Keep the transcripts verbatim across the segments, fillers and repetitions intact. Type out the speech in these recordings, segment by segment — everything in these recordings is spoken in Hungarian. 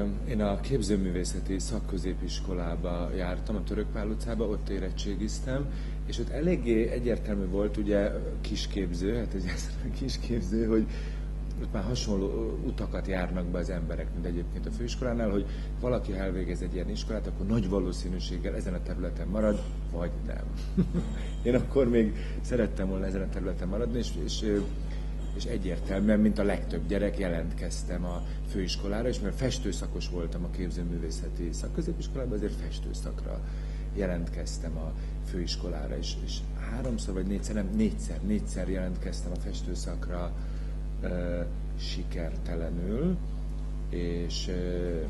Én a képzőművészeti szakközépiskolába jártam, a Törökpál utcába, ott érettségiztem, és ott eléggé egyértelmű volt, ugye kisképző, hát ez kisképző, hogy ott már hasonló utakat járnak be az emberek, mint egyébként a főiskolánál, hogy valaki elvégez egy ilyen iskolát, akkor nagy valószínűséggel ezen a területen marad, vagy nem. Én akkor még szerettem volna ezen a területen maradni, és, és, és egyértelműen, mint a legtöbb gyerek, jelentkeztem a főiskolára, és mivel festőszakos voltam a képzőművészeti szakközépiskolában, azért festőszakra jelentkeztem a főiskolára, és, és háromszor vagy négyszer, nem, négyszer, négyszer jelentkeztem a festőszakra, Uh, sikertelenül, és uh,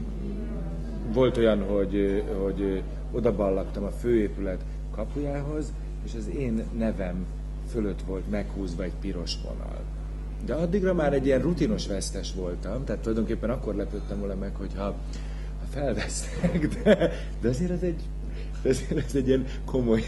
volt olyan, hogy, hogy odaballagtam a főépület kapujához, és az én nevem fölött volt meghúzva egy piros vonal. De addigra már egy ilyen rutinos vesztes voltam, tehát tulajdonképpen akkor lepődtem volna meg, hogyha ha felvesznek, de, de azért ez egy Ezért ez egy ilyen komoly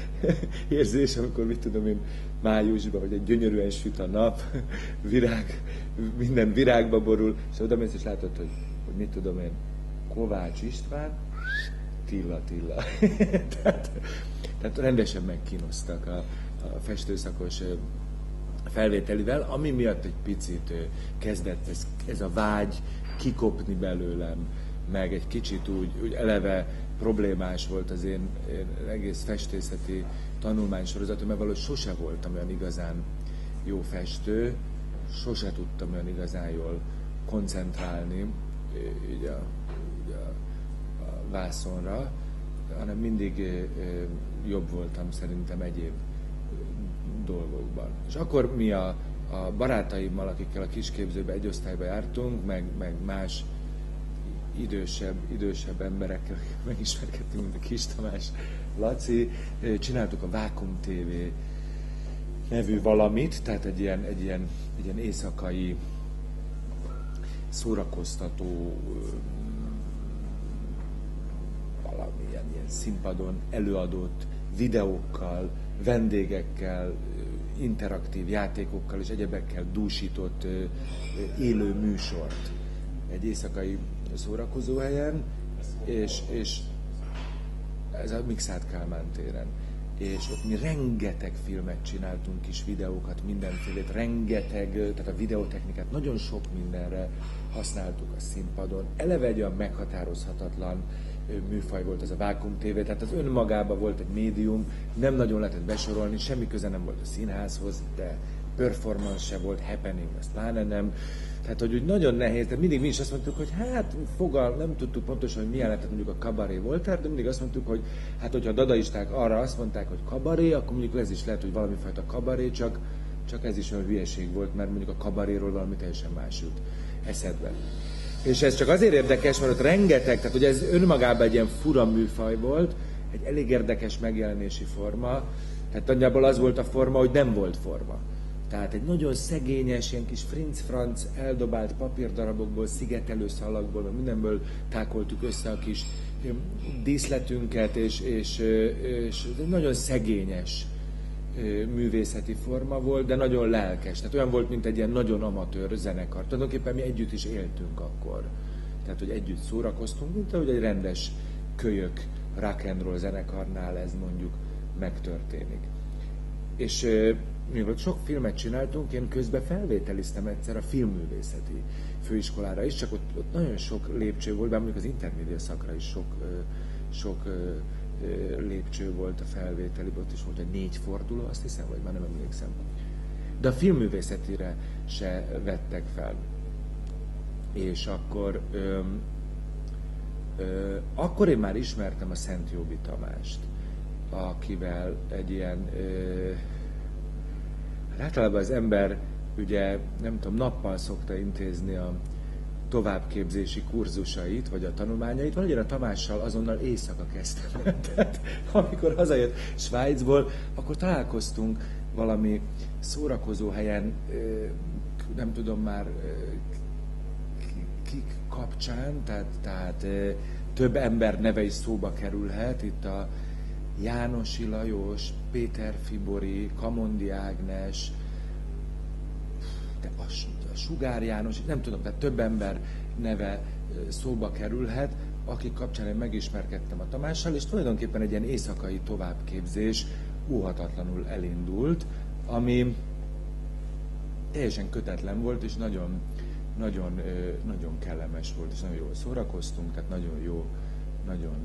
érzés, amikor, mit tudom én, májusban, vagy egy gyönyörűen süt a nap, virág, minden virágba borul, és oda mész, és látod, hogy, hogy mit tudom én, Kovács István, Tilla Tilla. tehát, tehát rendesen megkínoztak a, a festőszakos felvételivel, ami miatt egy picit kezdett ez, ez a vágy kikopni belőlem, meg egy kicsit úgy, úgy eleve problémás volt az én, én egész festészeti tanulmánysorozatom, mert valahogy sose voltam olyan igazán jó festő, sose tudtam olyan igazán jól koncentrálni így a, így a, a vászonra, hanem mindig jobb voltam szerintem egyéb dolgokban. És akkor mi a, a barátaimmal, akikkel a kisképzőbe egy osztályba jártunk, meg, meg más idősebb, idősebb emberekkel megismerkedtünk, mint a Kis Tamás, Laci, csináltuk a Vákum té vé nevű valamit, tehát egy ilyen, egy ilyen, egy ilyen éjszakai szórakoztató valamilyen ilyen színpadon előadott videókkal, vendégekkel, interaktív játékokkal és egyebekkel dúsított élő műsort egy éjszakai szórakozóhelyen, és, és ez a Mikszáth Kálmán téren. És ott mi rengeteg filmet csináltunk, kis videókat, mindenfélét, rengeteg, tehát a videótechnikát nagyon sok mindenre használtuk a színpadon. Eleve egy olyan meghatározhatatlan műfaj volt ez a Vákum té vé, tehát az önmagában volt egy médium, nem nagyon lehetett besorolni, semmi köze nem volt a színházhoz, de performance se volt, happening, azt pláne nem. Tehát, hogy úgy nagyon nehéz, de mindig mi is azt mondtuk, hogy hát fogal, nem tudtuk pontosan, hogy milyen lehetett mondjuk a kabaré Voltaire, de mindig azt mondtuk, hogy hát hogyha a dadaisták arra azt mondták, hogy kabaré, akkor mondjuk ez is lehet, hogy valami fajta kabaré, csak, csak ez is olyan hülyeség volt, mert mondjuk a kabaréról valami teljesen más jut eszedbe. És ez csak azért érdekes, mert ott rengeteg, tehát ugye ez önmagában egy ilyen fura műfaj volt, egy elég érdekes megjelenési forma, tehát nagyjából az volt a forma, hogy nem volt forma. Tehát egy nagyon szegényes, ilyen kis frinc-franc eldobált papírdarabokból, szigetelő szalagból, mindenből tákoltuk össze a kis díszletünket, és, és, és nagyon szegényes művészeti forma volt, de nagyon lelkes. Tehát olyan volt, mint egy ilyen nagyon amatőr zenekar. Tulajdonképpen mi együtt is éltünk akkor. Tehát, hogy együtt szórakoztunk, mint ahogy egy rendes kölyök rock and roll zenekarnál ez mondjuk megtörténik. És mivel sok filmet csináltunk, én közben felvételiztem egyszer a filmművészeti főiskolára is, csak ott, ott nagyon sok lépcső volt, bár mondjuk az intermédia szakra is sok, sok lépcső volt a felvételi, ott is volt egy négy forduló, azt hiszem, vagy már nem emlékszem. De a filmművészetire se vettek fel. És akkor ö, ö, akkor én már ismertem a Szent Jóbi Tamást, akivel egy ilyen ö, általában az ember ugye, nem tudom, nappal szokta intézni a továbbképzési kurzusait, vagy a tanulmányait, valahogy a Tamással azonnal éjszaka kezdtem. Tehát amikor hazajött Svájcból, akkor találkoztunk valami szórakozó helyen, nem tudom már kik kapcsán, tehát, tehát több ember neve is szóba kerülhet, itt a Jánosi Lajos, Péter Fibori, Kamondi Ágnes, de a, a Sugár János, nem tudom, tehát több ember neve szóba kerülhet, akik kapcsán én megismerkedtem a Tamással, és tulajdonképpen egy ilyen éjszakai továbbképzés óhatatlanul elindult, ami teljesen kötetlen volt, és nagyon, nagyon, nagyon kellemes volt, és nagyon jól szórakoztunk, tehát nagyon jó, nagyon...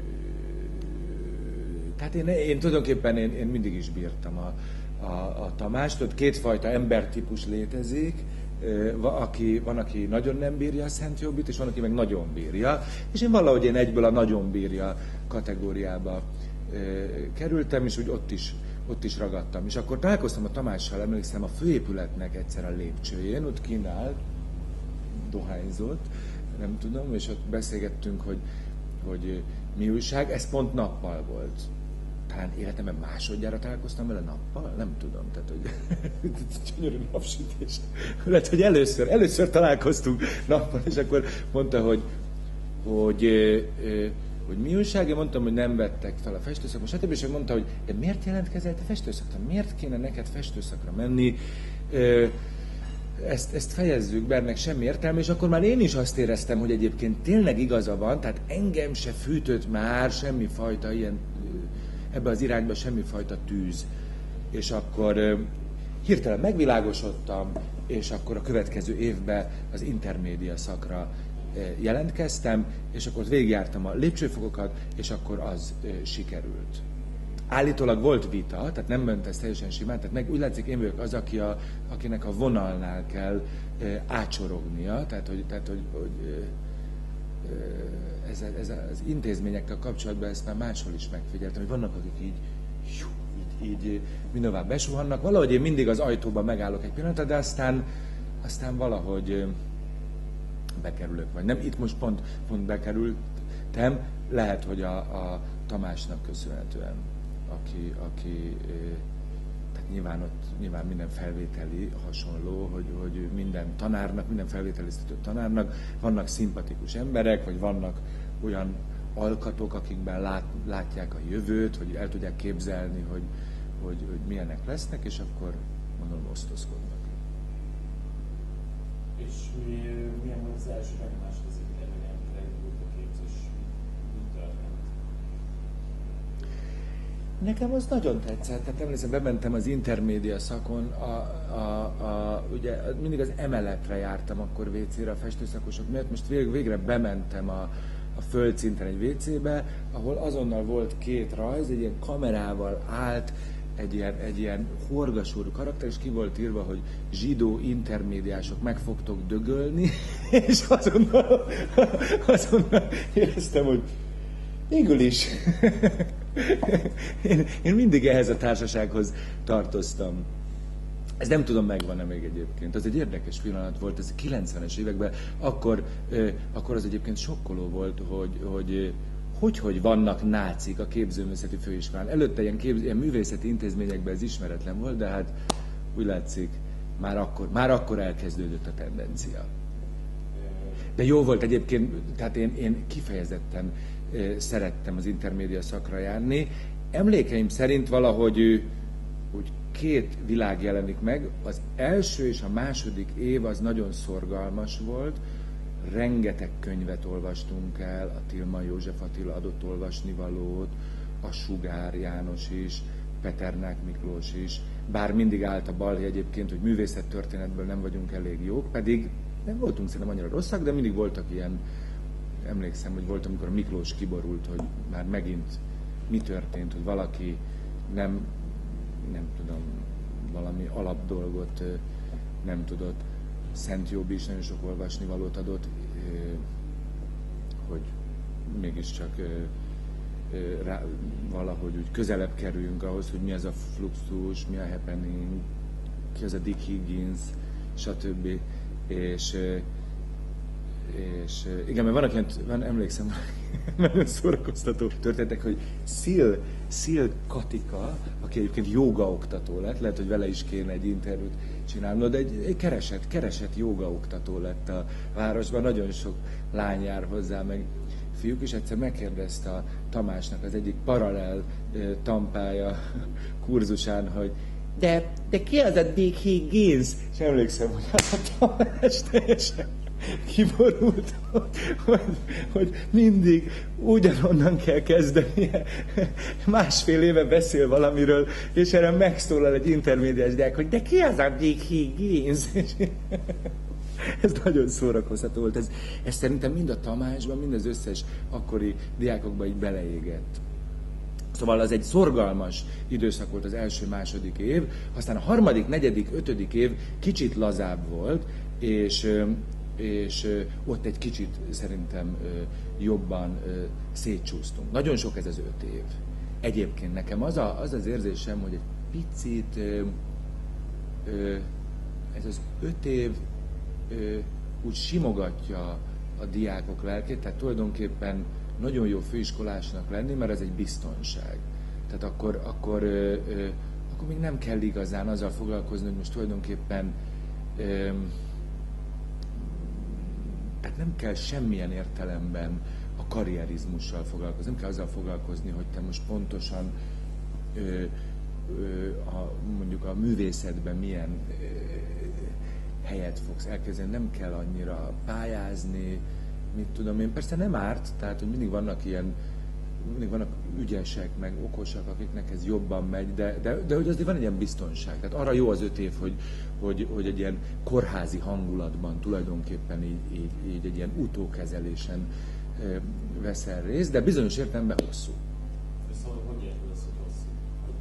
Tehát én, én tulajdonképpen én, én mindig is bírtam a, a, a Tamást, ott kétfajta embertípus létezik, aki, van, aki nagyon nem bírja a Szent Jobbit, és van, aki meg nagyon bírja, és én valahogy én egyből a nagyon bírja kategóriába kerültem, és úgy ott is, ott is ragadtam. És akkor találkoztam a Tamással, emlékszem, a főépületnek egyszer a lépcsőjén, ott kínált, dohányzott, nem tudom, és ott beszélgettünk, hogy, hogy mi újság, ez pont nappal volt. Talán életemben másodjára találkoztam vele nappal? Nem tudom, tehát hogy gyönyörű napsütés. Lehet, hogy először, először találkoztunk nappal, és akkor mondta, hogy, hogy, hogy mi újság, én mondtam, hogy nem vettek fel a festőszakra, stb. És ő mondta, hogy de miért jelentkezel te festőszakra? Miért kéne neked festőszakra menni? Ezt, ezt fejezzük be, ennek semmi értelme, és akkor már én is azt éreztem, hogy egyébként tényleg igaza van, tehát engem se fűtött már semmifajta ilyen, ebbe az irányba semmifajta tűz. És akkor hirtelen megvilágosodtam, és akkor a következő évben az intermédia szakra jelentkeztem, és akkor végigjártam a lépcsőfokokat, és akkor az sikerült. Állítólag volt vita, tehát nem ment ez teljesen simán, tehát meg úgy látszik, én vagyok az, aki a, akinek a vonalnál kell e, átsorognia, tehát hogy, tehát, hogy, hogy e, ez, ez az intézményekkel kapcsolatban ezt már máshol is megfigyeltem, hogy vannak, akik így, így, így mindenhová besuhannak, valahogy én mindig az ajtóban megállok egy pillanatra, de aztán, aztán valahogy bekerülök, vagy nem, itt most pont, pont bekerültem, lehet, hogy a, a Tamásnak köszönhetően. Aki, aki tehát nyilván ott nyilván minden felvételi hasonló, hogy, hogy minden tanárnak, minden felvételiztető tanárnak vannak szimpatikus emberek, vagy vannak olyan alkatok, akikben lát, látják a jövőt, hogy el tudják képzelni, hogy, hogy, hogy milyenek lesznek, és akkor gondolom osztozkodnak. És mi, milyen volt az első benyomás az intermédián, amikor elindult a képzés? Mi történt? Nekem az nagyon tetszett, tehát emlékszem, bementem az intermédia szakon, a, a, a, ugye mindig az emeletre jártam akkor vécére a festőszakosok miatt, most végre, végre bementem a, a földszinten egy vécébe, ahol azonnal volt két rajz, egy ilyen kamerával állt, egy ilyen, egy ilyen horgasúrú karakter, és ki volt írva, hogy zsidó intermédiások, meg fogtok dögölni, és azonnal, azonnal éreztem, hogy végül is. én, én mindig ehhez a társasághoz tartoztam. Ez nem tudom, megvan-e még egyébként. Az egy érdekes pillanat volt, ez a kilencvenes években, akkor, euh, akkor az egyébként sokkoló volt, hogy, hogy hogy, hogy vannak nácik a képzőművészeti főiskolán. Előtte ilyen, képz, ilyen művészeti intézményekben ez ismeretlen volt, de hát úgy látszik, már akkor, már akkor elkezdődött a tendencia. De jó volt egyébként, tehát én, én kifejezetten eh, szerettem az intermédia szakra járni. Emlékeim szerint valahogy úgy két világ jelenik meg. Az első és a második év az nagyon szorgalmas volt. Rengeteg könyvet olvastunk el, a Tilman József Attila adott olvasnivalót, a Sugár János is, Peternák Miklós is, bár mindig állt a balhé egyébként, hogy művészettörténetből nem vagyunk elég jók, pedig nem voltunk szerintem annyira rosszak, de mindig voltak ilyen, emlékszem, hogy volt, amikor Miklós kiborult, hogy már megint mi történt, hogy valaki nem, nem tudom, valami alapdolgot nem tudott. Szent Jobb is nagyon sok olvasnivalót adott, hogy mégiscsak rá, valahogy úgy közelebb kerüljünk ahhoz, hogy mi az a Fluxus, mi a Happening, ki az a Dick Higgins, stb. És, és igen, mert vannak ilyen, van, emlékszem, nagyon szórakoztató történetek, hogy Szil, Szil Katika, aki egyébként jógaoktató lett, lehet, hogy vele is kéne egy interjút csinálnod, egy, egy keresett, keresett jógaoktató lett a városban, nagyon sok lány jár hozzá, meg fiúk, és egyszer megkérdezte a Tamásnak az egyik paralel tampája kurzusán, hogy de, de ki az a Dick Higgins? És emlékszem, hogy az a Tamás teljesen kiborult, hogy, hogy mindig ugyanonnan kell kezdenie. Másfél éve beszél valamiről, és erre megszólal egy intermédiás diák, hogy de ki az a Dick Higgins? Ez nagyon szórakoztató volt. Ez, ez szerintem mind a Tamásban, mind az összes akkori diákokban így beleégett. Szóval az egy szorgalmas időszak volt az első-második év, aztán a harmadik, negyedik, ötödik év kicsit lazább volt, és, és ott egy kicsit szerintem jobban szétcsúsztunk. Nagyon sok ez az öt év. Egyébként nekem az, a, az az érzésem, hogy egy picit ez az öt év úgy simogatja a diákok lelkét, tehát tulajdonképpen nagyon jó főiskolásnak lenni, mert ez egy biztonság. Tehát akkor, akkor, ö, ö, akkor még nem kell igazán azzal foglalkozni, hogy most tulajdonképpen ö, tehát nem kell semmilyen értelemben a karrierizmussal foglalkozni, nem kell azzal foglalkozni, hogy te most pontosan ö, ö, a, mondjuk a művészetben milyen ö, helyet fogsz elkezdeni, nem kell annyira pályázni, mit tudom én, persze nem árt, tehát hogy mindig vannak ilyen, mindig vannak ügyesek, meg okosak, akiknek ez jobban megy, de, de, de hogy azért van egy ilyen biztonság. Tehát arra jó az öt év, hogy, hogy, hogy egy ilyen kórházi hangulatban tulajdonképpen így, így, így egy ilyen utókezelésen ö, veszel részt, de bizonyos értelemben hosszú. Szóval hogy érted az, hogy hosszú?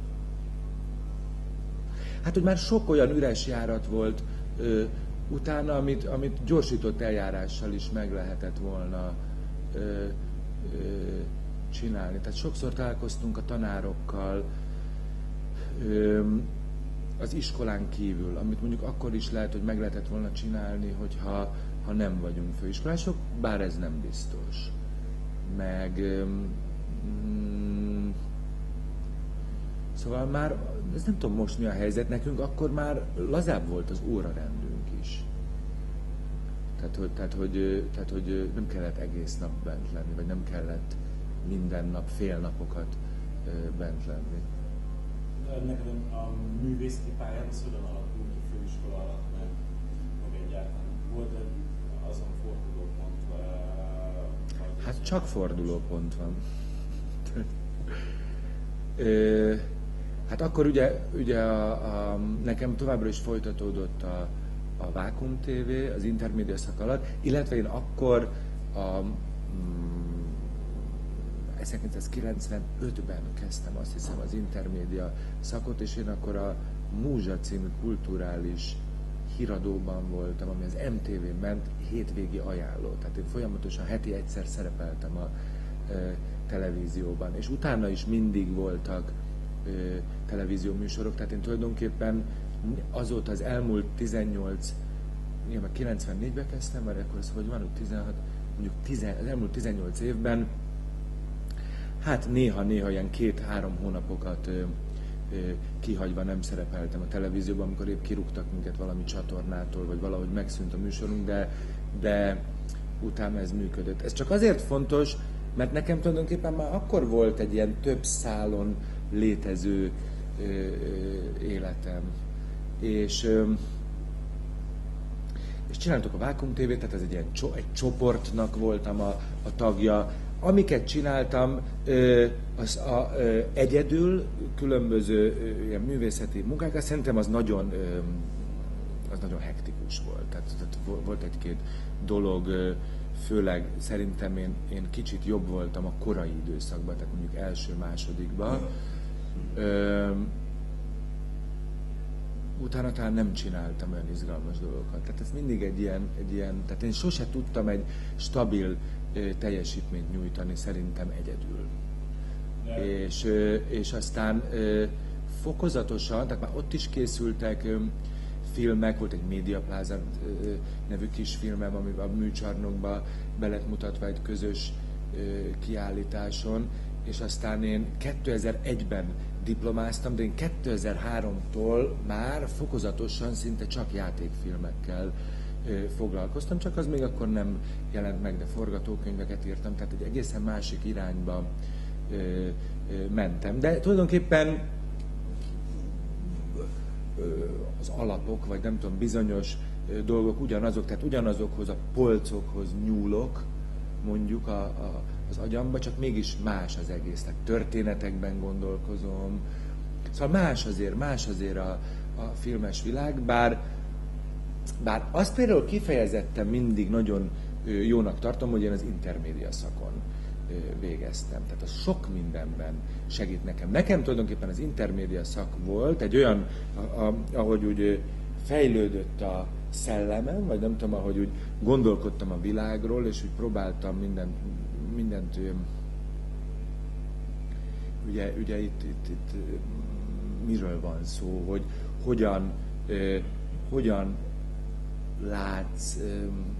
Hát, hogy már sok olyan üres járat volt ö, utána, amit, amit gyorsított eljárással is meg lehetett volna ö, ö, csinálni. Tehát sokszor találkoztunk a tanárokkal ö, az iskolán kívül, amit mondjuk akkor is lehet, hogy meg lehetett volna csinálni, hogyha ha nem vagyunk főiskolások, bár ez nem biztos. Meg ö, mm, szóval már, ez nem tudom most mi a helyzet, nekünk akkor már lazább volt az órarendünk is. Tehát hogy, tehát, hogy, tehát, hogy nem kellett egész nap bent lenni, vagy nem kellett minden nap, fél napokat bent lenni. De neked a művészeti pályán az hogyan alakult a főiskola alatt, meg, meg egyáltalán volt azon fordulópont? Vagy Hát csak fordulópont van. Hát akkor ugye, ugye a, a, nekem továbbra is folytatódott a, a Vákum té vé az intermédia szak alatt, illetve én akkor a mm, ezerkilencszázkilencvenötben kezdtem azt hiszem az intermédia szakot, és én akkor a Múzsa című kulturális híradóban voltam, ami az em té vén ment, hétvégi ajánló. Tehát én folyamatosan heti egyszer szerepeltem a e, televízióban, és utána is mindig voltak e, televízió műsorok, tehát én tulajdonképpen azóta az elmúlt tizennyolc, nyilván kilencvennégyben kezdtem, mert akkor ez hogy van, hogy tizenhat, mondjuk tizen, az elmúlt tizennyolc évben, hát néha-néha ilyen két-három hónapokat ö, ö, kihagyva nem szerepeltem a televízióban, amikor épp kirúgtak minket valami csatornától, vagy valahogy megszűnt a műsorunk, de, de utána ez működött. Ez csak azért fontos, mert nekem tulajdonképpen már akkor volt egy ilyen több szálon létező ö, ö, életem. És, ö, és csináltuk a Vákum té vét, tehát ez egy ilyen cso, egy csoportnak voltam a, a tagja. Amiket csináltam, ö, az a, ö, egyedül, különböző ö, ilyen művészeti munkákat, szerintem az nagyon, ö, az nagyon hektikus volt. Tehát, tehát volt egy-két dolog, ö, főleg szerintem én, én kicsit jobb voltam a korai időszakban, tehát mondjuk első-másodikban. Ö, utána talán nem csináltam olyan izgalmas dolgokat. Tehát ez mindig egy ilyen, egy ilyen, tehát én sose tudtam egy stabil ö, teljesítményt nyújtani szerintem egyedül. És, ö, és aztán ö, fokozatosan, tehát már ott is készültek ö, filmek, volt egy Média Plaza ö, nevű kis filmem, amiben a műcsarnokba be lett mutatva egy közös ö, kiállításon, és aztán én kétezer-egyben diplomáztam, de én kétezer-háromtól már fokozatosan szinte csak játékfilmekkel ö, foglalkoztam, csak az még akkor nem jelent meg, de forgatókönyveket írtam, tehát egy egészen másik irányba ö, ö, mentem. De tulajdonképpen az alapok, vagy nem tudom, bizonyos dolgok ugyanazok, tehát ugyanazokhoz a polcokhoz nyúlok, mondjuk a, a, az agyamba, csak mégis más az egész. Tehát történetekben gondolkozom. Szóval más azért, más azért a, a filmes világ, bár, bár azt például kifejezetten mindig nagyon jónak tartom, hogy én az intermédia szakon végeztem. Tehát az sok mindenben segít nekem. Nekem tulajdonképpen az intermédia szak volt egy olyan, a, a, ahogy úgy fejlődött a szellemem, vagy nem tudom, ahogy úgy gondolkodtam a világról, és úgy próbáltam mindent, mindent ugye, ugye itt, itt, itt miről van szó, hogy hogyan, eh, hogyan látsz eh,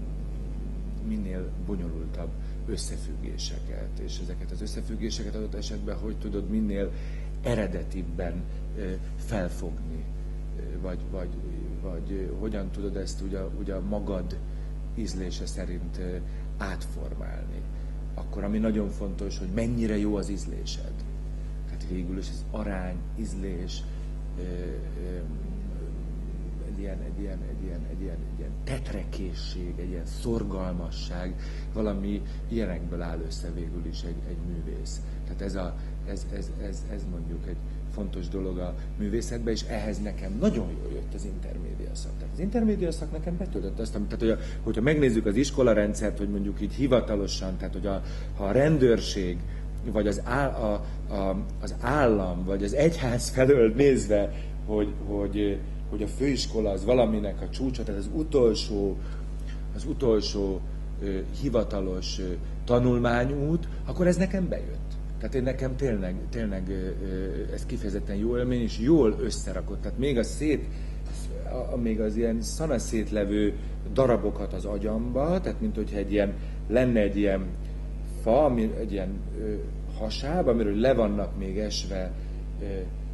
minél bonyolultabb összefüggéseket, és ezeket az összefüggéseket adott esetben hogy tudod minél eredetibben eh, felfogni, eh, vagy, vagy, vagy eh, hogyan tudod ezt ugye, ugye a magad ízlése szerint eh, átformálni. Akkor ami nagyon fontos, hogy mennyire jó az ízlésed. Tehát végül is ez arány, ízlés, eh, eh, egy ilyen, egy ilyen, egy ilyen, egy ilyen, egy ilyen tetrekészség, egy ilyen szorgalmasság, valami ilyenekből áll össze végül is egy, egy művész. Tehát ez, a, ez, ez, ez, ez mondjuk egy fontos dolog a művészetben, és ehhez nekem nagyon jól jött az intermédia szak. Tehát az intermédia szak nekem betöltött azt, tehát hogy a, hogyha megnézzük az iskolarendszert, hogy mondjuk így hivatalosan, tehát hogy a, ha a rendőrség, vagy az, áll, a, a, az állam, vagy az egyház felől nézve, hogy, hogy hogy a főiskola az valaminek a csúcsa, tehát az utolsó, az utolsó ö, hivatalos ö, tanulmányút, akkor ez nekem bejött. Tehát én nekem tényleg, tényleg ö, ö, ez kifejezetten jó élmény, és jól összerakott. Tehát még a szét, a, a, még az ilyen szanaszétlevő darabokat az agyamba, tehát mint hogyha egy ilyen, lenne egy ilyen fa, ami, egy ilyen ö, hasáb, amiről le vannak még esve ö,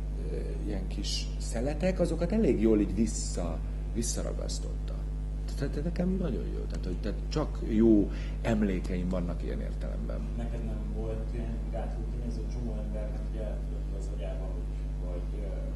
ilyen kis szeletek, azokat elég jól így vissza, visszaragasztotta. Tehát nekem nagyon jó. Tehát, hogy, tehát csak jó emlékeim vannak ilyen értelemben. Neked nem volt ilyen gátló tényező, csomó embernek ugye eltudott az agyában, hogy vagy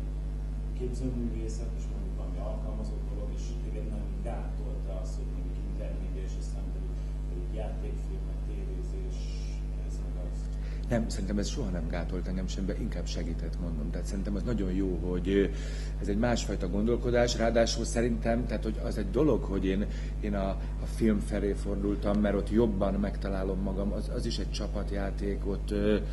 képzőművészet, és mondjuk valami alkalmazott dolog, és téged nem gátolta az, hogy mondjuk intermédia, és aztán pedig játékfilmek, tévézés, ez meg az. Nem, szerintem ez soha nem gátolt engem semmi, inkább segített, mondom. Tehát szerintem az nagyon jó, hogy ez egy másfajta gondolkodás, ráadásul szerintem, tehát hogy az egy dolog, hogy én, én a, a film felé fordultam, mert ott jobban megtalálom magam, az, az is egy csapatjáték, ott,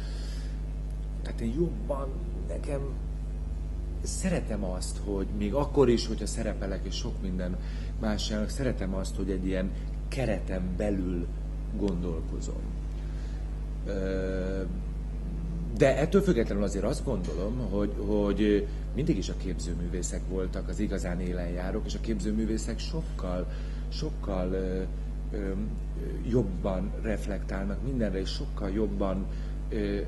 tehát én jobban, nekem szeretem azt, hogy még akkor is, hogyha szerepelek, és sok minden másjának, szeretem azt, hogy egy ilyen kereten belül gondolkozom. De ettől függetlenül azért azt gondolom, hogy, hogy mindig is a képzőművészek voltak az igazán élenjárók, és a képzőművészek sokkal, sokkal ö, ö, jobban reflektálnak mindenre, és sokkal jobban ö,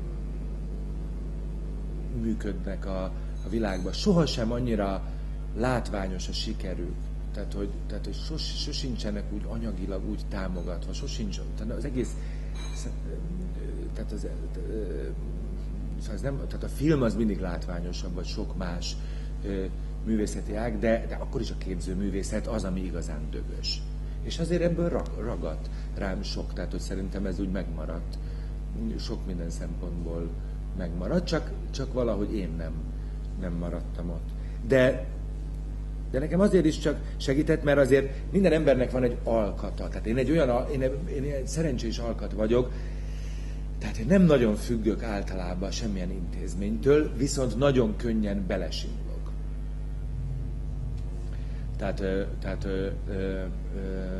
működnek a, a világban. Sohasem annyira látványos a sikerük. Tehát, hogy, tehát, hogy sos, sosincsenek úgy anyagilag úgy támogatva, sosincs, tehát az egész tehát, az, ez nem, tehát a film az mindig látványosabb, vagy sok más művészeti ág, de, de akkor is a képzőművészet az, ami igazán dögös. És azért ebből ragadt rám sok, tehát hogy szerintem ez úgy megmaradt. Sok minden szempontból megmaradt, csak, csak valahogy én nem, nem maradtam ott. De De nekem azért is csak segített, mert azért minden embernek van egy alkata. Tehát én egy olyan, én, én egy szerencsés alkat vagyok, tehát én nem nagyon függök általában semmilyen intézménytől, viszont nagyon könnyen belesimlok. Tehát, tehát, ö, ö, ö,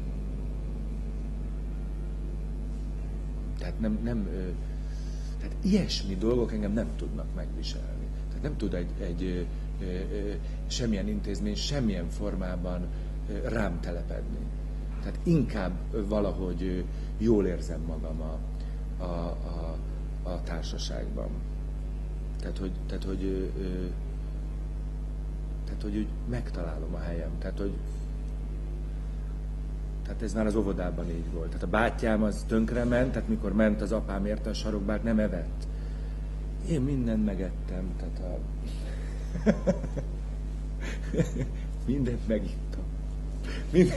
tehát nem, nem ö, tehát ilyesmi dolgok engem nem tudnak megviselni. Tehát nem tud egy, egy semmilyen intézmény, semmilyen formában rám telepedni. Tehát inkább valahogy jól érzem magam a, a, a, a társaságban. Tehát, hogy, tehát, hogy, tehát, hogy úgy megtalálom a helyem. Tehát, hogy tehát ez már az óvodában így volt. Tehát a bátyám az tönkrement, tehát mikor ment az apám érte a sarokbát, nem evett. Én mindent megettem. Tehát a Mindent megittam. Minden...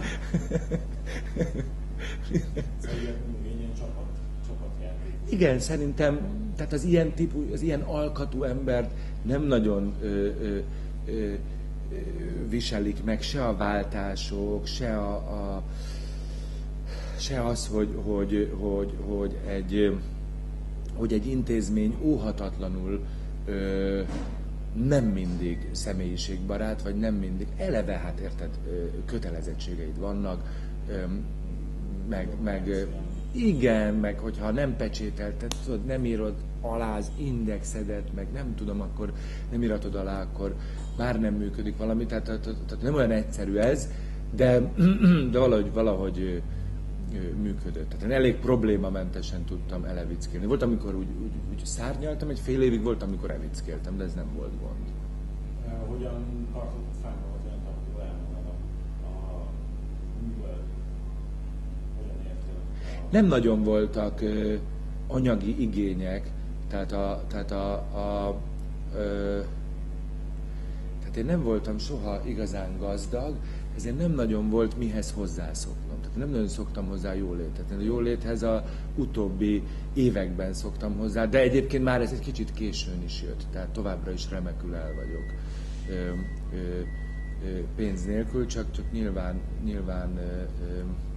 Szóval ilyen, ilyen csapat, csapatjáték. Igen, szerintem, tehát az ilyen típus, az ilyen alkatú embert nem nagyon ö, ö, ö, ö, viselik meg se a váltások, se a, a se az, hogy, hogy, hogy, hogy, egy, hogy egy intézmény óhatatlanul ö, nem mindig személyiségbarát, vagy nem mindig, eleve, hát érted, kötelezettségeid vannak, ö, meg, meg igen, meg hogyha nem pecsételted, tudod, nem írod alá az indexedet, meg nem tudom, akkor nem íratod alá, akkor már nem működik valami, tehát, tehát, tehát nem olyan egyszerű ez, de, de valahogy, valahogy működött. Tehát én elég problémamentesen tudtam elevickélni. Volt, amikor úgy, úgy, úgy szárnyaltam, egy fél évig volt, amikor evickéltem, de ez nem volt gond. Hogyan tartott fenn az olyan tartó elmondanak a művel? Hogyan érted? Nem nagyon voltak ö, anyagi igények, tehát a, tehát a, a ö, tehát én nem voltam soha igazán gazdag, ezért nem nagyon volt mihez hozzászoknom. Tehát nem nagyon szoktam hozzá jólétet. A jóléthez a utóbbi években szoktam hozzá, de egyébként már ez egy kicsit későn is jött, tehát továbbra is remekül el vagyok ö, ö, ö, pénz nélkül, csak, csak nyilván, nyilván ö, ö,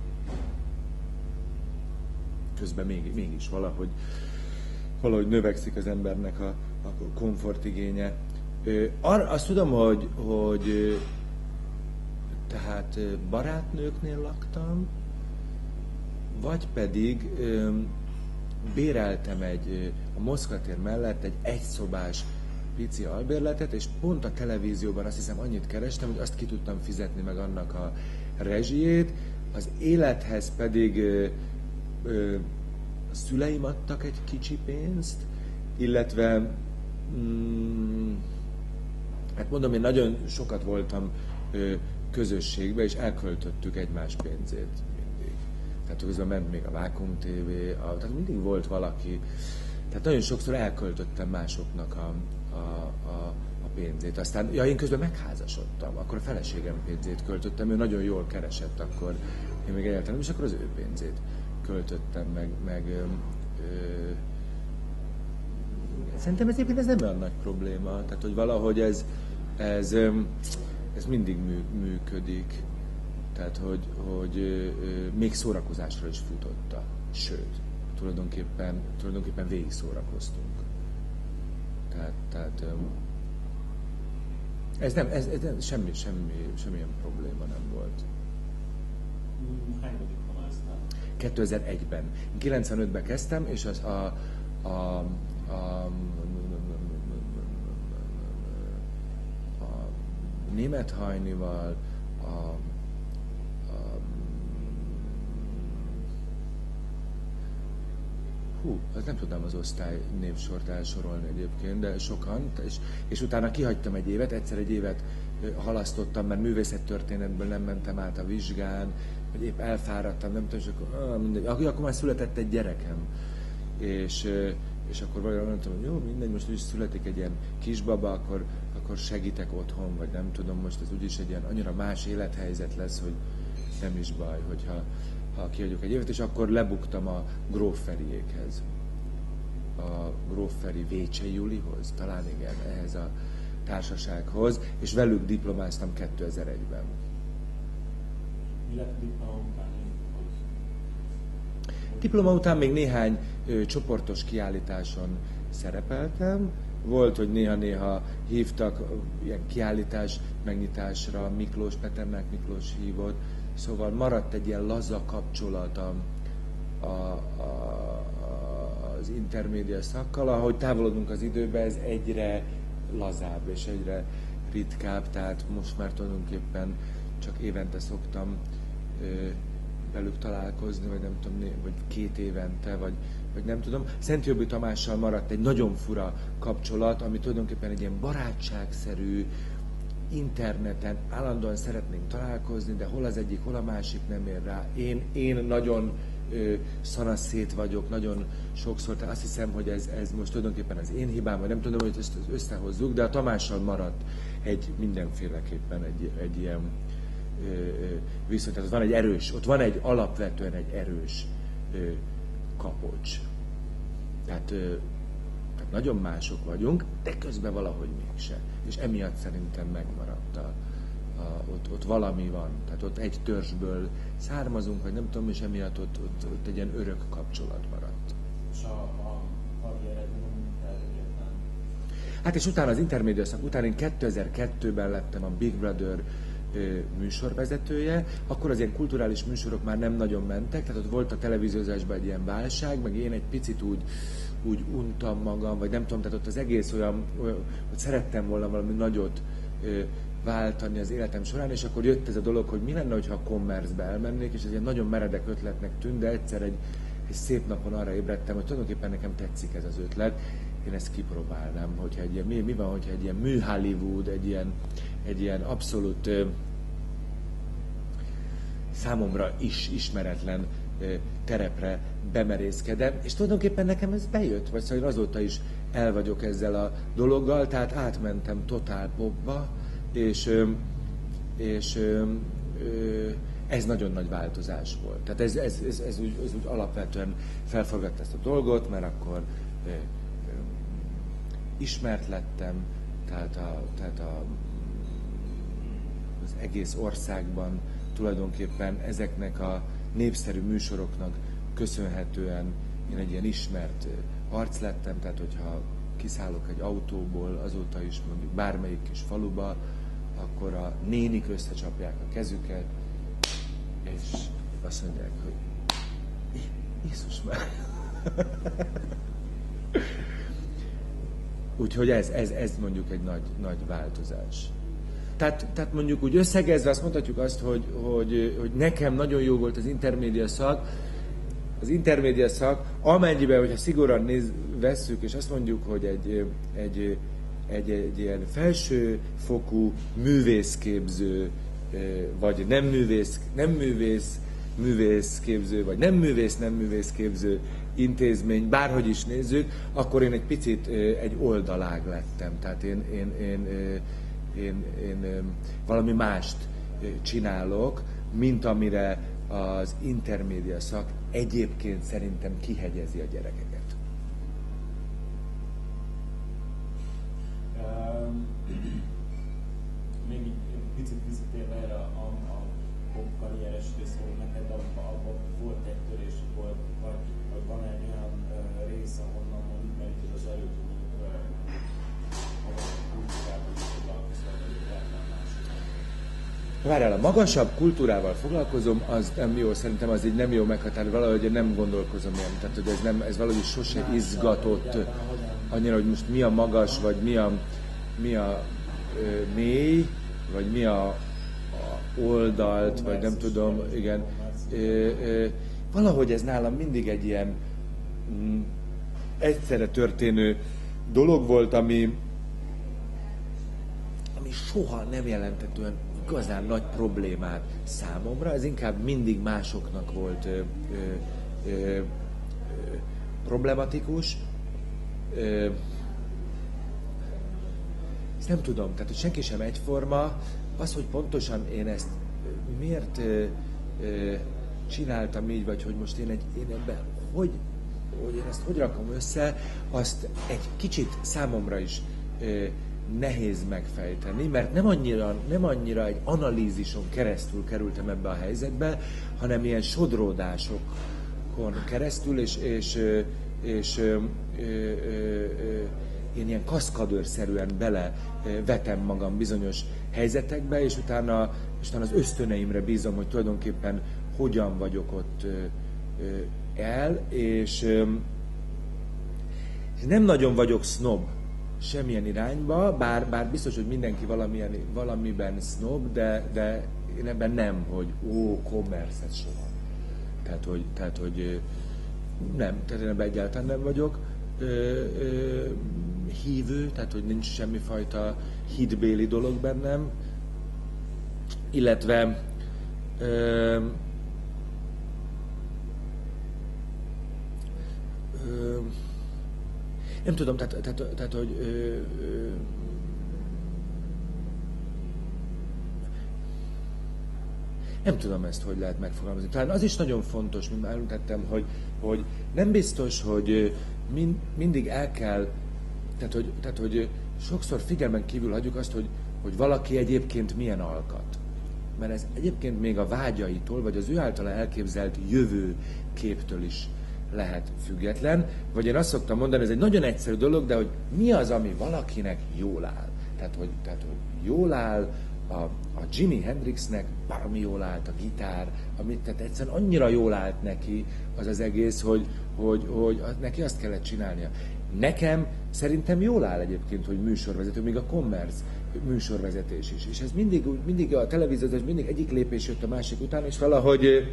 közben még, mégis valahogy, valahogy növekszik az embernek a, a komfortigénye. Ö, ar, azt tudom, hogy, hogy tehát barátnőknél laktam, vagy pedig ö, béreltem egy, a Moszkva tér mellett egy egyszobás pici albérletet, és pont a televízióban azt hiszem annyit kerestem, hogy azt ki tudtam fizetni meg annak a rezsijét, az élethez pedig ö, ö, a szüleim adtak egy kicsi pénzt, illetve mm, hát mondom, én nagyon sokat voltam ö, közösségbe, és elköltöttük egymás pénzét mindig. Tehát közben ment még a Vákum té vé, a, tehát mindig volt valaki. Tehát nagyon sokszor elköltöttem másoknak a, a, a, a pénzét. Aztán, ja, én közben megházasodtam, akkor a feleségem pénzét költöttem, ő nagyon jól keresett akkor, én még egyáltalán, és akkor az ő pénzét költöttem, meg, meg ö, ö, szerintem ez egyébként ez nem olyan nagy probléma, tehát hogy valahogy ez, ez ö, ez mindig mű, működik, tehát hogy, hogy ö, ö, még szórakozásra is futotta, sőt, tulajdonképpen, tulajdonképpen végig szórakoztunk. Tehát, tehát ö, ez nem, ez, ez nem, semmi, semmi, semmilyen probléma nem volt. Hányadik halásztál? kétezer-egyben. Én kilencvenötben kezdtem, és az a, a, a Németh Hajnival, a, a, hú, az nem tudnám az osztály névsort elsorolni egyébként, de sokan, és, és utána kihagytam egy évet, egyszer egy évet halasztottam, mert művészettörténetből nem mentem át a vizsgán, vagy épp elfáradtam, nem tudom, és akkor, ah, mindegy, akkor már született egy gyerekem, és, és akkor valahogy mondtam, hogy jó, mindegy, most úgyis születik egy ilyen kisbaba, akkor, akkor segítek otthon, vagy nem tudom, most ez úgyis egy ilyen annyira más élethelyzet lesz, hogy nem is baj, hogyha ha kihagyok egy évet, és akkor lebuktam a Gróf Feriékhez. A Gróf Feri Vécsei Julihoz, talán igen, ehhez a társasághoz, és velük diplomáztam kétezer-egyben. Mi lett diploma után? Diploma után még néhány ö, csoportos kiállításon szerepeltem. Volt, hogy néha-néha hívtak ö, ilyen kiállítás megnyitásra, Miklós, Peternák Miklós hívott, szóval maradt egy ilyen laza kapcsolat a, a, a, az intermédia szakkal. Ahogy távolodunk az időbe, ez egyre lazább és egyre ritkább, tehát most már tulajdonképpen csak évente szoktam ö, velük találkozni, vagy nem tudom, vagy két évente, vagy, vagy nem tudom. Szent Jobbik Tamással maradt egy nagyon fura kapcsolat, ami tulajdonképpen egy ilyen barátságszerű, interneten állandóan szeretnénk találkozni, de hol az egyik, hol a másik nem ér rá. Én, én nagyon ö, szanaszét vagyok, nagyon sokszor, tehát azt hiszem, hogy ez, ez most tulajdonképpen az én hibám, vagy nem tudom, hogy ezt összehozzuk, de a Tamással maradt egy mindenféleképpen egy, egy ilyen ö, ö, viszont, tehát ott van egy erős, ott van egy alapvetően egy erős ö, kapocs. Tehát, ö, tehát nagyon mások vagyunk, de közben valahogy mégse. És emiatt szerintem megmaradt a, a, ott, ott valami van. Tehát ott egy törzsből származunk, vagy nem tudom, és emiatt ott, ott, ott egy ilyen örök kapcsolat maradt. És a, a karriered munkájában? Hát és utána az intermédia szak után én kétezer-kettőben lettem a Big Brother ö, műsorvezetője, akkor az ilyen kulturális műsorok már nem nagyon mentek, tehát ott volt a televíziózásban egy ilyen válság, meg én egy picit úgy, úgy untam magam, vagy nem tudom, tehát ott az egész olyan, olyan hogy szerettem volna valami nagyot ö, váltani az életem során, és akkor jött ez a dolog, hogy mi lenne, hogyha a commerce-be elmennék, és ez egy nagyon meredek ötletnek tűnt, de egyszer egy, egy szép napon arra ébredtem, hogy tulajdonképpen nekem tetszik ez az ötlet, én ezt kipróbálnám, hogyha egy ilyen, mi, mi van, hogyha egy ilyen mű Hollywood, egy ilyen, egy ilyen abszolút ö, számomra is ismeretlen ö, terepre bemerészkedem, és tulajdonképpen nekem ez bejött, vagy szóval azóta is el vagyok ezzel a dologgal, tehát átmentem totál popba, és, ö, és ö, ö, ez nagyon nagy változás volt. Tehát ez, ez, ez, ez, úgy, ez úgy alapvetően felforgatta ezt a dolgot, mert akkor ö, ismert lettem, tehát, a, tehát a, az egész országban tulajdonképpen ezeknek a népszerű műsoroknak köszönhetően én egy ilyen ismert arc lettem, tehát hogyha kiszállok egy autóból, azóta is mondjuk bármelyik kis faluba, akkor a nénik összecsapják a kezüket, és azt mondják, hogy Jézus már! Úgyhogy ez, ez, ez mondjuk egy nagy, nagy változás. Tehát, tehát mondjuk úgy összegezve azt mondhatjuk azt, hogy, hogy, hogy nekem nagyon jó volt az intermédia szak. Az intermédia szak, amennyiben, hogyha szigorúan néz, vesszük, és azt mondjuk, hogy egy, egy, egy, egy ilyen felsőfokú művészképző, vagy nem művész, nem művész, művészképző, vagy nem művész, nem művészképző intézmény, bárhogy is nézzük, akkor én egy picit egy oldalág lettem. Tehát én, én, én, én, én, én valami mást csinálok, mint amire az intermédia szak egyébként szerintem kihegyezi a gyerekeket. Um, még egy picit visszatérve erre a, a pop karrieres részről, neked abban abba volt egy törés, volt, vagy, vagy van egy olyan uh, rész, ahonnan mondjuk meríted az erőt, hogy uh, a kultúrában is foglalkozol, vagy egyáltalán másokban. Várjál, a magasabb kultúrával foglalkozom, az nem jó, szerintem az így nem jó meghatározó, valahogy nem gondolkozom ilyen, tehát hogy ez, nem, ez valahogy sose izgatott annyira, hogy most mi a magas, vagy mi a, mi a ö, mély, vagy mi a, a oldalt, vagy nem tudom, igen. Ö, ö, valahogy ez nálam mindig egy ilyen mm, egyszerre történő dolog volt, ami, ami soha nem jelentett olyan igazán nagy problémát számomra, ez inkább mindig másoknak volt ö, ö, ö, ö, problematikus. Ö, ezt nem tudom, tehát hogy senki sem egyforma, az, hogy pontosan én ezt miért ö, ö, csináltam így, vagy hogy most én, egy, én ebben hogy, hogy én ezt hogy rakom össze, azt egy kicsit számomra is ö, nehéz megfejteni, mert nem annyira, nem annyira egy analízison keresztül kerültem ebbe a helyzetbe, hanem ilyen sodródásokon keresztül, és, és, és ö, ö, ö, ö, én ilyen kaszkadőrszerűen bele vetem magam bizonyos helyzetekbe, és utána, és utána az ösztöneimre bízom, hogy tulajdonképpen hogyan vagyok ott ö, ö, el, és, ö, és nem nagyon vagyok sznob semmilyen irányba, bár, bár biztos, hogy mindenki valamilyen, valamiben sznob, de, de én ebben nem, hogy ó, commerce, ez soha. Tehát, hogy, tehát, hogy nem, tehát én ebben egyáltalán nem vagyok ö, ö, hívő, tehát, hogy nincs semmifajta hitbéli dolog bennem, illetve ö, ö, nem tudom, tehát, tehát, tehát hogy ö, ö, nem tudom ezt, hogy lehet megfogalmazni. Talán az is nagyon fontos, mint már említettem, hogy, hogy nem biztos, hogy mind, mindig el kell, tehát hogy, tehát, hogy sokszor figyelmen kívül hagyjuk azt, hogy, hogy valaki egyébként milyen alkat. Mert ez egyébként még a vágyaitól, vagy az ő általa elképzelt jövő képtől is lehet független. Vagy én azt szoktam mondani, ez egy nagyon egyszerű dolog, de hogy mi az, ami valakinek jól áll. Tehát, hogy, tehát, hogy jól áll a, a Jimi Hendrixnek, baromi jól állt a gitár, amit tehát egyszerűen annyira jól állt neki az az egész, hogy, hogy, hogy neki azt kellett csinálnia. Nekem szerintem jól áll egyébként, hogy műsorvezető, még a commerce műsorvezetés is. És ez mindig, mindig a televíziózás mindig egyik lépés jött a másik után, és valahogy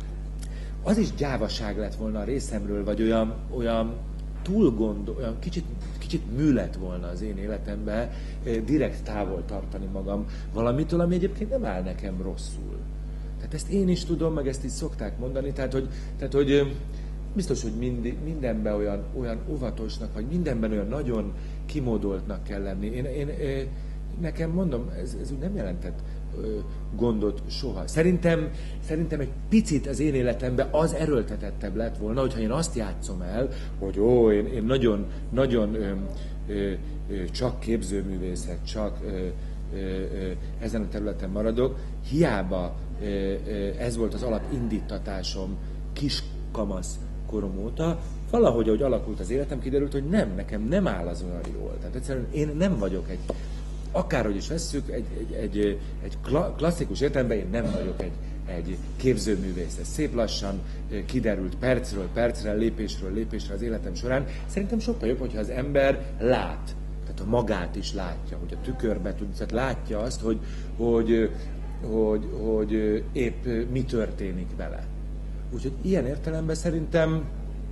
az is gyávaság lett volna a részemről, vagy olyan, olyan túlgondol, olyan kicsit, kicsit mű lett volna az én életemben direkt távol tartani magam valamitől, ami egyébként nem áll nekem rosszul. Tehát ezt én is tudom, meg ezt is szokták mondani, tehát hogy, tehát, hogy biztos, hogy mindig, mindenben olyan, olyan óvatosnak, vagy mindenben olyan nagyon kimódoltnak kell lenni. Én, én, én nekem mondom, ez, ez úgy nem jelentett gondot soha. Szerintem, szerintem egy picit az én életemben az erőltetettebb lett volna, hogyha én azt játszom el, hogy ó, én, én nagyon, nagyon ö, ö, ö, csak képzőművészet, csak ö, ö, ö, ezen a területen maradok. Hiába ö, ö, ez volt az alapindítatásom kiskamasz korom óta, valahogy, ahogy alakult az életem, kiderült, hogy nem, nekem nem áll az olyan jól. Tehát egyszerűen én nem vagyok egy, akárhogy is vesszük, egy, egy, egy, egy klasszikus értelemben én nem vagyok egy, egy képzőművész. Ez szép lassan kiderült percről percre, lépésről lépésre az életem során. Szerintem sokkal jobb, hogyha az ember lát, tehát a magát is látja, hogy a tükörbe tud, tehát látja azt, hogy, hogy, hogy, hogy épp mi történik vele. Úgyhogy ilyen értelemben szerintem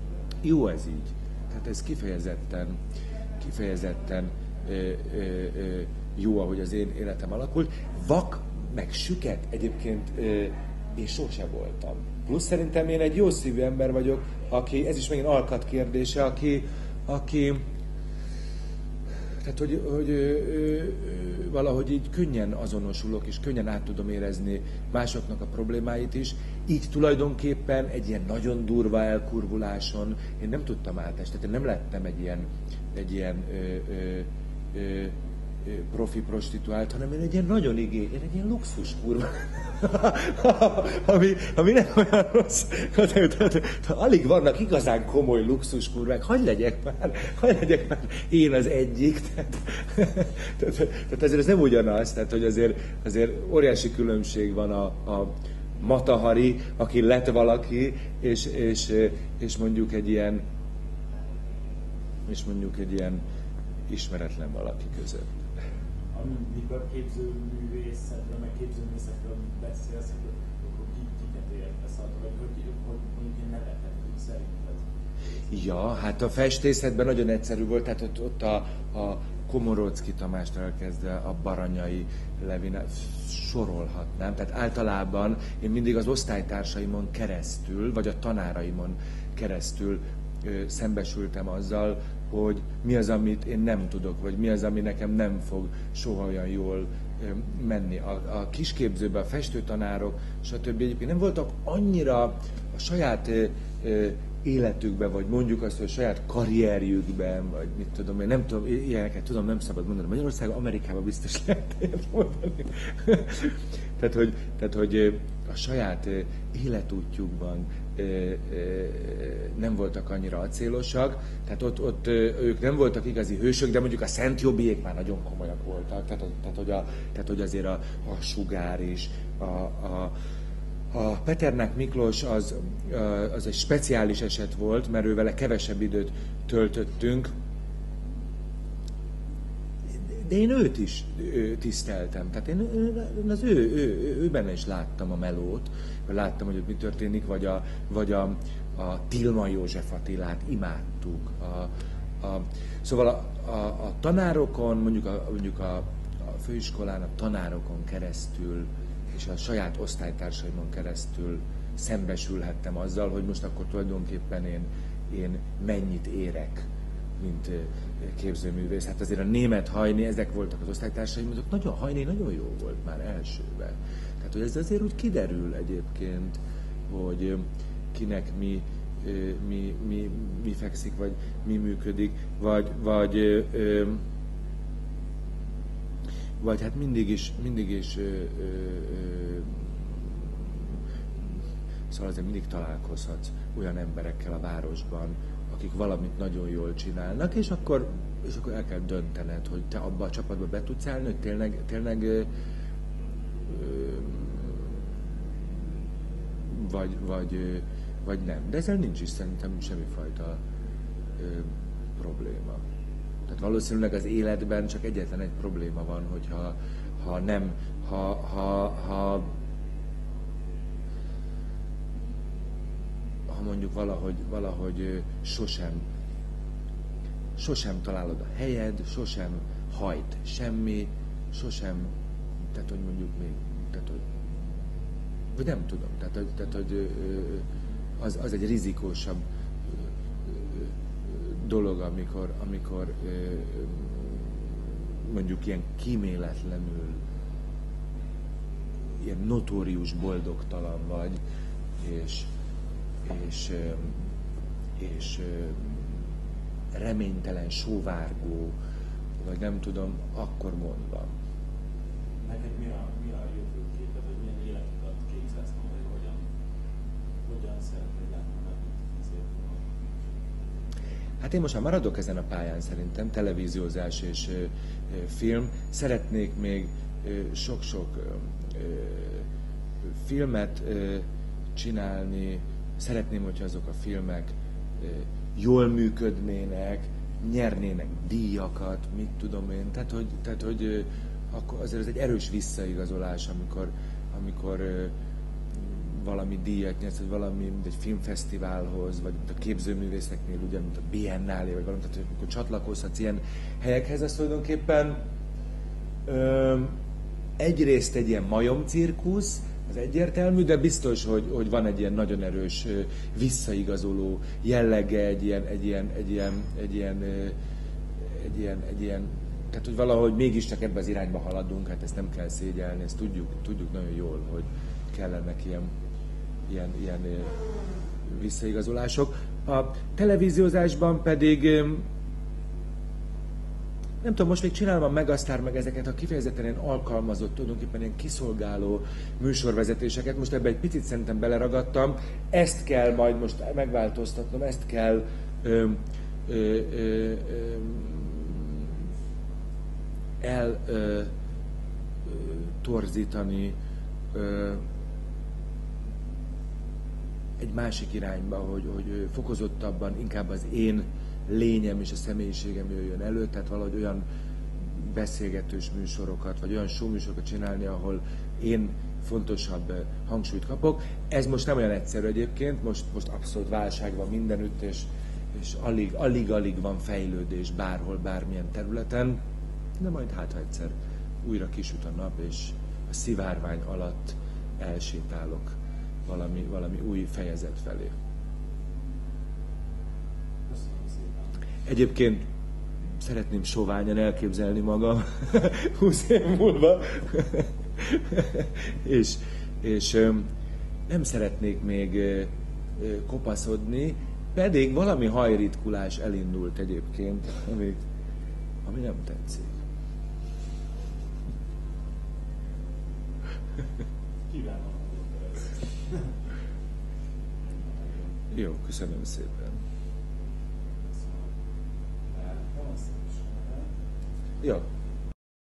jó ez így. Tehát ez kifejezetten, kifejezetten ö, ö, ö, jó, ahogy az én életem alakult. Vak, meg süket egyébként ö, én sose voltam. Plusz szerintem én egy jó szívű ember vagyok, aki, ez is megint alkat kérdése, aki, aki tehát, hogy, hogy ö, ö, valahogy így könnyen azonosulok, és könnyen át tudom érezni másoknak a problémáit is. Így tulajdonképpen egy ilyen nagyon durva elkurvuláson én nem tudtam átesni. Tehát én nem lettem egy ilyen, egy ilyen ö, ö, ö, profi prostituált, hanem én egy ilyen nagyon igé, én egy ilyen luxus kurva, ami, ami nem olyan rossz. Alig vannak igazán komoly luxus kurvák, hadd legyek már, hadd legyek már én az egyik. Tehát, tehát, tehát ezért ez nem ugyanaz, tehát hogy azért, azért óriási különbség van a, a Matahari, aki lett valaki, és, és, és mondjuk egy ilyen és mondjuk egy ilyen ismeretlen valaki között. Amikor képzőművészetről, meg képzőművészetről beszélsz, akkor kiket értesz, vagy hogy, hogy mondjuk én nevetek szerinted? Ja, hát a festészetben nagyon egyszerű volt, tehát ott, ott a, a Komorowski Tamástól elkezdve a Baranyai Levin, sorolhatnám. Tehát általában én mindig az osztálytársaimon keresztül, vagy a tanáraimon keresztül ö, szembesültem azzal, hogy mi az, amit én nem tudok, vagy mi az, ami nekem nem fog soha olyan jól ö, menni. A, a kisképzőben a festőtanárok, stb. Egyébként nem voltak annyira a saját ö, ö, életükben, vagy mondjuk azt, hogy a saját karrierjükben, vagy mit tudom, én nem tudom, ilyeneket tudom, nem szabad mondani. Magyarországon, Amerikában biztos lehet ilyet mondani. tehát, hogy, tehát, hogy a saját életútjukban nem voltak annyira acélosak, tehát ott, ott ők nem voltak igazi hősök, de mondjuk a Szent Jobbiék már nagyon komolyak voltak, tehát, tehát, hogy, a, tehát hogy azért a, a Sugár is, a, a A Peternák Miklós az, az egy speciális eset volt, mert ő vele kevesebb időt töltöttünk, de én őt is tiszteltem. Tehát én, én az ő, ő, ő benne is láttam a melót, vagy láttam, hogy ott mi történik, vagy a, vagy a, a Tilma József Attilát imádtuk. A, a, szóval a, a, a tanárokon, mondjuk a, mondjuk a, a főiskolán a tanárokon keresztül, és a saját osztálytársaimon keresztül szembesülhettem azzal, hogy most akkor tulajdonképpen én, én mennyit érek, mint képzőművész. Hát azért a német Hajné, ezek voltak az osztálytársaim, azok nagyon Hajné nagyon jó volt már elsőben. Tehát, hogy ez azért úgy kiderül egyébként, hogy kinek mi, mi, mi, mi fekszik, vagy mi működik, vagy, vagy, vagy hát mindig is, mindig is szóval azért mindig találkozhatsz olyan emberekkel a városban, akik valamit nagyon jól csinálnak, és akkor, és akkor el kell döntened, hogy te abba a csapatba be tudsz állni, hogy tényleg, tényleg ö, ö, vagy, vagy, ö, vagy nem. De ezzel nincs is szerintem semmifajta ö, probléma. Tehát valószínűleg az életben csak egyetlen egy probléma van, hogyha ha nem, ha, ha, ha ha mondjuk valahogy, valahogy sosem, sosem találod a helyed, sosem hajt semmi, sosem, tehát hogy mondjuk még, tehát hogy, vagy nem tudom, tehát, tehát hogy az, az egy rizikósabb dolog, amikor, amikor mondjuk ilyen kíméletlenül, ilyen notórius boldogtalan vagy, és és, és reménytelen, sóvárgó, vagy nem tudom, akkor mondva. Neked mi a, mi a jövőképed, hogy milyen életutat képzelsz, vagy hogyan, hogyan szeretnél látni meg tíz év múlva? Hát én most már maradok ezen a pályán szerintem, televíziózás és ö, ö, film. Szeretnék még ö, sok-sok ö, ö, filmet ö, csinálni. Szeretném, hogyha azok a filmek jól működnének, nyernének díjakat, mit tudom én. Tehát, hogy, tehát, hogy akkor azért ez egy erős visszaigazolás, amikor, amikor valami díjat nyersz, vagy valami, mint egy filmfesztiválhoz, vagy mint a képzőművészeknél, ugye, mint a Biennálé, vagy valami, tehát amikor csatlakozhatsz ilyen helyekhez, ez tulajdonképpen ö, egyrészt egy ilyen majomcirkusz, az egyértelmű, de biztos, hogy, hogy van egy ilyen nagyon erős visszaigazoló jellege, egy ilyen, egy ilyen, egy ilyen, egy ilyen, egy ilyen, egy ilyen, tehát hogy valahogy mégiscsak ebbe az irányba haladunk, hát ezt nem kell szégyelni, ezt tudjuk, tudjuk nagyon jól, hogy kellenek ilyen, ilyen, ilyen visszaigazolások. A televíziózásban pedig nem tudom, most még csinálom a Megasztár meg ezeket a kifejezetten ilyen alkalmazott, tulajdonképpen ilyen kiszolgáló műsorvezetéseket. Most ebbe egy picit szerintem beleragadtam. Ezt kell majd most megváltoztatnom, ezt kell ö, ö, ö, ö, el ö, ö, torzítani ö, egy másik irányba, hogy, hogy fokozottabban inkább az én lényem és a személyiségem jöjjön elő, tehát valahogy olyan beszélgetős műsorokat, vagy olyan show műsorokat csinálni, ahol én fontosabb hangsúlyt kapok. Ez most nem olyan egyszerű egyébként, most, most abszolút válság van mindenütt, és, és alig, alig, alig van fejlődés bárhol, bármilyen területen, de majd hát, ha egyszer újra kisüt a nap, és a szivárvány alatt elsétálok valami, valami új fejezet felé. Egyébként szeretném soványan elképzelni magam húsz év múlva, és, és nem szeretnék még kopaszodni, pedig valami hajritkulás elindult egyébként, ami, ami nem tetszik. Kívánom. Jó, köszönöm szépen. Köszönöm. Jó.